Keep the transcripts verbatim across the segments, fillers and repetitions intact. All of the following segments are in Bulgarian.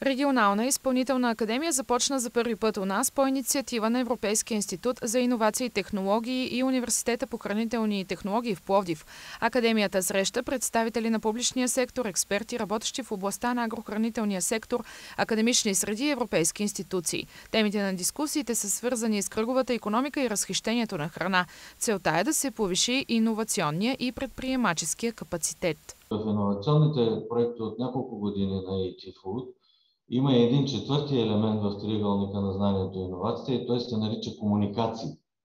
Регионална изпълнителна академия започна за първи път у нас по инициатива на Европейския институт за иновации и технологии и Университета по хранителни технологии в Пловдив. Академията среща представители на публичния сектор, експерти, работещи в областта на агрохранителния сектор, академични среди и европейски институции. Темите на дискусиите са свързани с кръговата икономика и разхищението на храна. Целта е да се повиши иновационния и предприемаческия капацитет. В иновационните проекти от няколко години на ей ти Food има един четвърти елемент в триъгълника на знанието и иновациите и той се нарича комуникации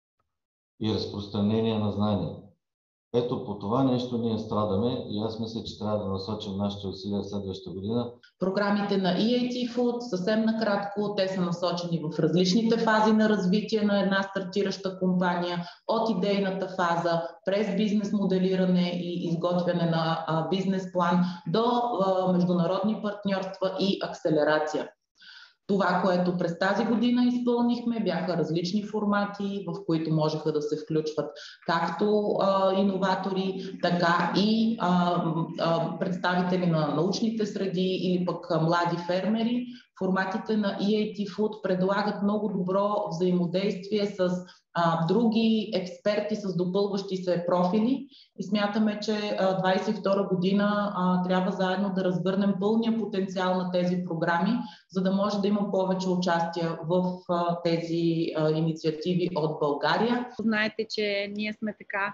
и разпространение на знания. Ето по това нещо ние страдаме и аз мисля, че трябва да насочим нашите усилия следващата година. Програмите на и ей ти Food, съвсем накратко, те са насочени в различните фази на развитие на една стартираща компания, от идейната фаза, през бизнес моделиране и изготвяне на а, бизнес план до а, международни партньорства и акселерация. Това, което през тази година изпълнихме, бяха различни формати, в които можеха да се включват както а, иноватори, така и а, а, представители на научните среди или пък а, млади фермери. Форматите на и ей ти Food предлагат много добро взаимодействие с а, други експерти с допълващи се профили и смятаме, че а, двадесет и втора година а, трябва заедно да разгърнем пълния потенциал на тези програми, за да може да има повече участие в а, тези а, инициативи от България. Знаете, че ние сме така.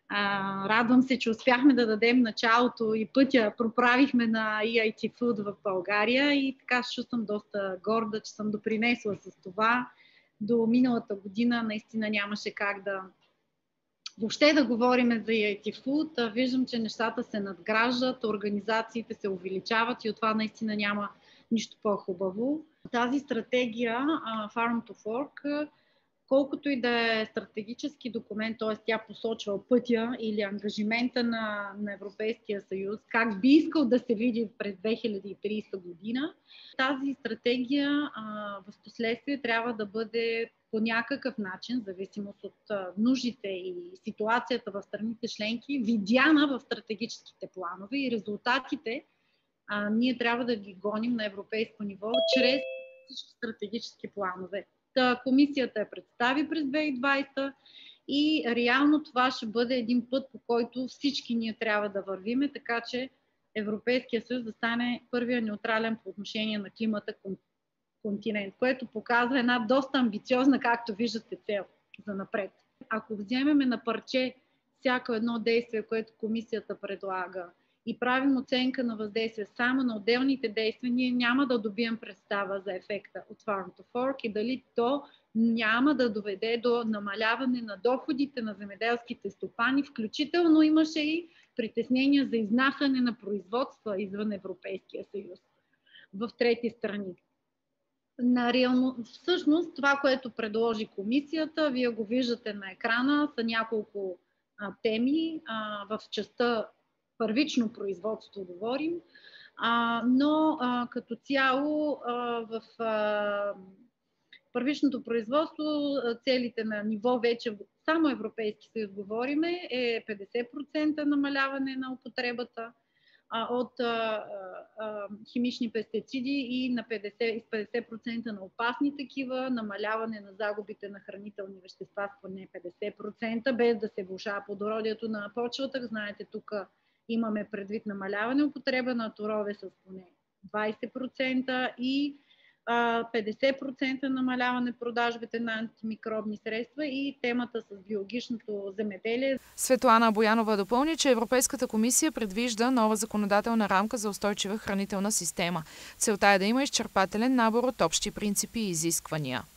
А, радвам се, че успяхме да дадем началото и пътя проправихме на и ей ти Food в България и така се чувствам доста горда, че съм допринесла с това. До миналата година наистина нямаше как да въобще да говорим за и ей ти Food. Виждам, че нещата се надграждат, организациите се увеличават и от това наистина няма нищо по-хубаво. Тази стратегия Farm to Fork, колкото и да е стратегически документ, т.е. тя посочва пътя или ангажимента на, на Европейския съюз, как би искал да се види през две хиляди и тридесета година, тази стратегия а, в последствие трябва да бъде по някакъв начин, в зависимост от а, нуждите и ситуацията в страните членки, видяна в стратегическите планове и резултатите а, ние трябва да ги гоним на европейско ниво чрез стратегически планове. Комисията я представи през две хиляди и двадесета и реално това ще бъде един път, по който всички ние трябва да вървиме, така че Европейския съюз да стане първия неутрален по отношение на климата континент, което показва една доста амбициозна, както виждате, цел за напред. Ако вземеме на парче всяко едно действие, което комисията предлага, и правим оценка на въздействие само на отделните действия, ние няма да добием представа за ефекта от Farm to Fork и дали то няма да доведе до намаляване на доходите на земеделските стопани. Включително имаше и притеснения за изнасяне на производства извън Европейския съюз в трети страни. На реално, всъщност това, което предложи комисията, вие го виждате на екрана, са няколко а, теми а, в частта първично производство говорим, а, но а, като цяло а, в а, първичното производство целите на ниво вече само Европейски съюз говориме е петдесет процента намаляване на употребата а, от а, а, химични пестициди и на петдесет, петдесет процента на опасни такива, намаляване на загубите на хранителни вещества с поне петдесет процента, без да се влошава плодородието на почвата. Знаете, тук имаме предвид намаляване употреба на торове с поне двадесет процента и а, петдесет процента намаляване продажбите на антимикробни средства и темата с биологичното земеделие. Светлана Боянова допълни, че Европейската комисия предвижда нова законодателна рамка за устойчива хранителна система. Целта е да има изчерпателен набор от общи принципи и изисквания.